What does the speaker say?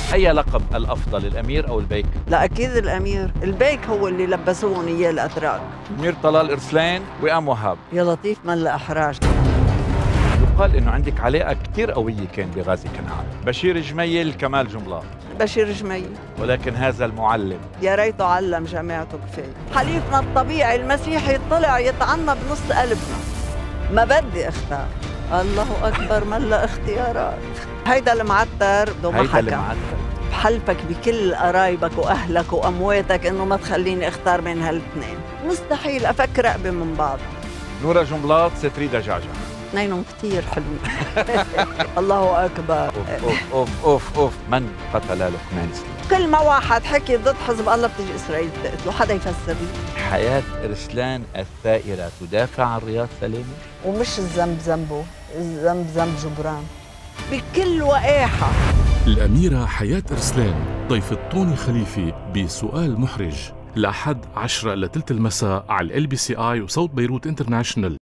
أي لقب الأفضل، الأمير أو البيك؟ لا أكيد الأمير، البيك هو اللي لبسوهم إياه الأتراك. أمير طلال إرسلان وئام وهاب. يا لطيف من لا أحراج. يقال إنه عندك علاقة كتير قوية كان بغازي كنعان، بشير جميل، كمال جنبلاط. بشير جميل، ولكن هذا المعلم يا ريته علم جماعته كفاية. حليفنا الطبيعي المسيحي طلع يطعنا بنص قلبنا. ما بدي اختار. الله أكبر من لا اختيارات. هيدا المعتر بده محكم. بحلفك بكل قرايبك وأهلك وأمواتك إنه ما تخليني اختار بين هالاثنين. مستحيل أفكر رقبة من بعض. نورا جنبلاط، ستريدا جعجع. اثنينهم كثير حلوين. الله أكبر. أوف أوف أوف أوف. من قتل لقمان سليم؟ كل ما واحد حكي ضد حزب الله بتيجي إسرائيل تقتله، حدا يفسر لي. حياة إرسلان الثائرة تدافع عن رياض سلامة؟ ومش الذنب ذنبه، الذنب ذنب جبران بكل وقاحة. الأميرة حياة إرسلان ضيفة طوني خليفي بسؤال محرج الأحد 10 إلى 3 المساء على LBCI وصوت بيروت انترناشنال.